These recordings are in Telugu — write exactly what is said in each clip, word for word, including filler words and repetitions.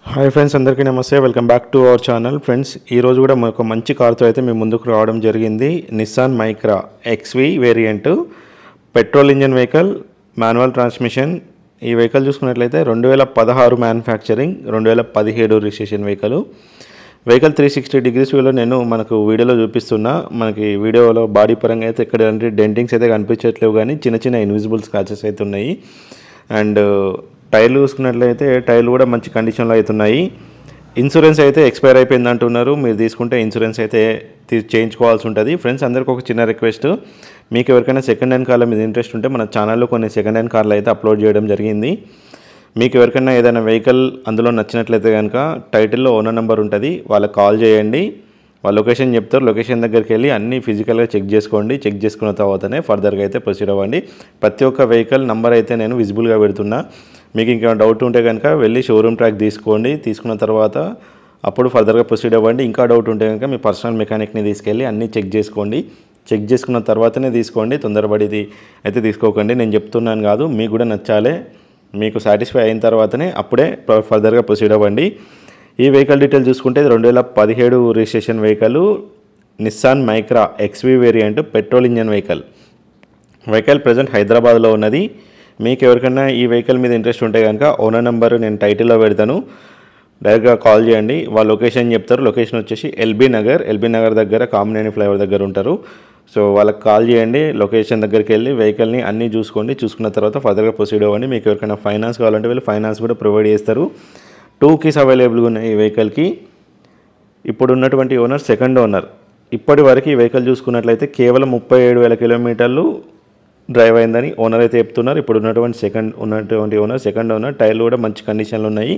హాయ్ ఫ్రెండ్స్, అందరికీ నమస్తే. Welcome back to our channel. Friends, ఈరోజు కూడా ఒక మంచి కార్తో అయితే మేము ముందుకు రావడం జరిగింది. Nissan Micra XV variant, petrol engine vehicle, manual transmission. ఈ వెహికల్ చూసుకున్నట్లయితే రెండు వేల పదహారు మ్యానుఫ్యాక్చరింగ్, రెండు వేల పదిహేడు registration vehicle. Vehicle three sixty degrees వ్యూలో నేను మనకు వీడియోలో చూపిస్తున్నా. మనకి వీడియోలో బాడీ పరంగా అయితే ఎక్కడ డెంటింగ్స్ అయితే కనిపించట్లేవు, కానీ చిన్న చిన్న ఇన్విజిబుల్ స్క్రాచెస్ అయితే ఉన్నాయి. అండ్ టైర్లు చూసుకున్నట్లయితే టైర్లు కూడా మంచి కండిషన్లో అవుతున్నాయి. ఇన్సూరెన్స్ అయితే ఎక్స్పైర్ అయిపోయింది అంటున్నారు. మీరు తీసుకుంటే ఇన్సూరెన్స్ అయితే చేయించుకోవాల్సి ఉంటుంది. ఫ్రెండ్స్, అందరికీ ఒక చిన్న రిక్వెస్ట్, మీకు ఎవరికైనా సెకండ్ హ్యాండ్ కార్ల మీద ఇంట్రెస్ట్ ఉంటే మన ఛానల్లో కొన్ని సెకండ్ హ్యాండ్ కార్లు అయితే అప్లోడ్ చేయడం జరిగింది. మీకు ఎవరికైనా ఏదైనా వెహికల్ అందులో నచ్చినట్లయితే కనుక టైటిల్లో ఓనర్ నెంబర్ ఉంటుంది, వాళ్ళకి కాల్ చేయండి. వాళ్ళ లొకేషన్ చెప్తారు. లొకేషన్ దగ్గరికి వెళ్ళి అన్నీ ఫిజికల్గా చెక్ చేసుకోండి. చెక్ చేసుకున్న తర్వాతనే ఫర్దర్గా అయితే ప్రొసీడ్ అవ్వండి. ప్రతి ఒక్క వెహికల్ నెంబర్ అయితే నేను విజిబుల్గా పెడుతున్నా. మీకు ఇంకా డౌట్ ఉంటే కనుక వెళ్ళి షోరూమ్ ట్రాక్ తీసుకోండి. తీసుకున్న తర్వాత అప్పుడు ఫర్దర్గా ప్రొసీడ్ అవ్వండి. ఇంకా డౌట్ ఉంటే కనుక మీ పర్సనల్ మెకానిక్ని తీసుకెళ్ళి అన్నీ చెక్ చేసుకోండి. చెక్ చేసుకున్న తర్వాతనే తీసుకోండి. తొందరపడిది అయితే తీసుకోకండి. నేను చెప్తున్నాను కాదు, మీకు కూడా నచ్చాలి. మీకు సాటిస్ఫై అయిన తర్వాతనే అప్పుడే ఫర్దర్గా ప్రొసీడ్ అవ్వండి. ఈ వెహికల్ డీటెయిల్ చూసుకుంటే రెండు వేల పదిహేడు registration vehicle, Nissan Micra XV variant, petrol engine vehicle. Vehicle present హైదరాబాద్లో ఉన్నది. మీకు ఎవరికైనా ఈ వెహికల్ మీద ఇంట్రెస్ట్ ఉంటే కనుక ఓనర్ నెంబర్ నేను టైటిల్లో పెడతాను, డైరెక్ట్గా కాల్ చేయండి. వాళ్ళ లొకేషన్ చెప్తారు. లొకేషన్ వచ్చేసి ఎల్బీ నగర్. ఎల్బీ నగర్ దగ్గర కామినేని ఫ్లైఓవర్ దగ్గర ఉంటారు. సో వాళ్ళకి కాల్ చేయండి. లొకేషన్ దగ్గరికి వెళ్ళి వెహికల్ని అన్నీ చూసుకోండి. చూసుకున్న తర్వాత ఫర్దర్గా ప్రొసీడ్ అవ్వండి. మీకు ఎవరికైనా ఫైనాన్స్ కావాలంటే వీళ్ళు ఫైనాన్స్ కూడా ప్రొవైడ్ చేస్తారు. టూ కీస్ అవైలబుల్గా ఉన్నాయి ఈ వెహికల్కి. ఇప్పుడు ఉన్నటువంటి ఓనర్ సెకండ్ ఓనర్. ఇప్పటి వరకు ఈ వెహికల్ చూసుకున్నట్లయితే కేవలం ముప్పై ఏడు వేల కిలోమీటర్లు డ్రైవ్ అయిందని ఓనర్ అయితే చెప్తున్నారు. ఇప్పుడు ఉన్నటువంటి సెకండ్ ఉన్నటువంటి ఓనర్ సెకండ్ ఓనర్. టైర్లు కూడా మంచి కండిషన్లో ఉన్నాయి.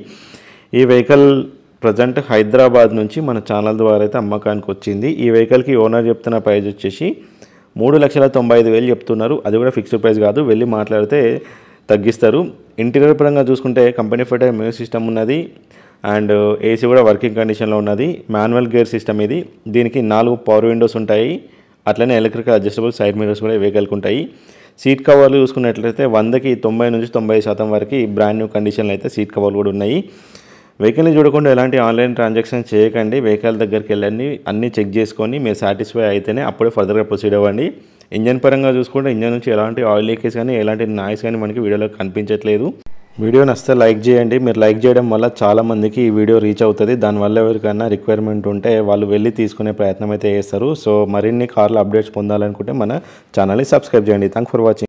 ఈ వెహికల్ ప్రజెంట్ హైదరాబాద్ నుంచి మన ఛానల్ ద్వారా అయితే అమ్మకానికి వచ్చింది. ఈ వెహికల్కి ఓనర్ చెప్తున్న ప్రైస్ వచ్చేసి మూడు లక్షల తొంభై ఐదు వేలు చెప్తున్నారు. అది కూడా ఫిక్స్డ్ ప్రైస్ కాదు, వెళ్ళి మాట్లాడితే తగ్గిస్తారు. ఇంటీరియర్ పరంగా చూసుకుంటే కంపెనీ ఫిట్ మ్యూజిక్ సిస్టమ్ ఉన్నది. అండ్ ఏసీ కూడా వర్కింగ్ కండిషన్లో ఉన్నది. మాన్యువల్ గేర్ సిస్టమ్ ఇది. దీనికి నాలుగు పవర్ విండోస్ ఉంటాయి. అట్లనే ఎలక్ట్రికల్ అడ్జస్టబుల్ సైడ్ మిరర్స్ కూడా ఈ వెహికల్కి ఉంటాయి. సీట్ కవర్లు చూసుకున్నట్లయితే వందకి తొంభై నుంచి తొంభై శాతం వరకు బ్రాండ్ న్యూ కండిషన్లో అయితే సీట్ కవర్లు కూడా ఉన్నాయి. వెహికల్ని చూడకుండా ఎలాంటి ఆన్లైన్ ట్రాన్సాక్షన్ చేయకండి. వెహికల్ దగ్గరికి వెళ్ళండి, అన్నీ చెక్ చేసుకొని మీరు సాటిస్ఫై అయితేనే అప్పుడే ఫర్దర్గా ప్రొసీడ్ అవ్వండి. ఇంజన్ పరంగా చూసుకుంటే ఇంజన్ నుంచి ఎలాంటి ఆయిల్ లీకేజ్ కానీ ఎలాంటి నాయిస్ కానీ మనకి వీడియోలో కనిపించట్లేదు. వీడియో నచ్చితే లైక్ చేయండి. మీరు లైక్ చేయడం వల్ల చాలామందికి ఈ వీడియో రీచ్ అవుతుంది. దానివల్ల ఎవరికైనా రిక్వైర్మెంట్ ఉంటే వాళ్ళు వెళ్ళి తీసుకునే ప్రయత్నం అయితే చేస్తారు. సో మరిన్ని కార్ల అప్డేట్స్ పొందాలనుకుంటే మన ఛానల్ని సబ్స్క్రైబ్ చేయండి. Thank for watching.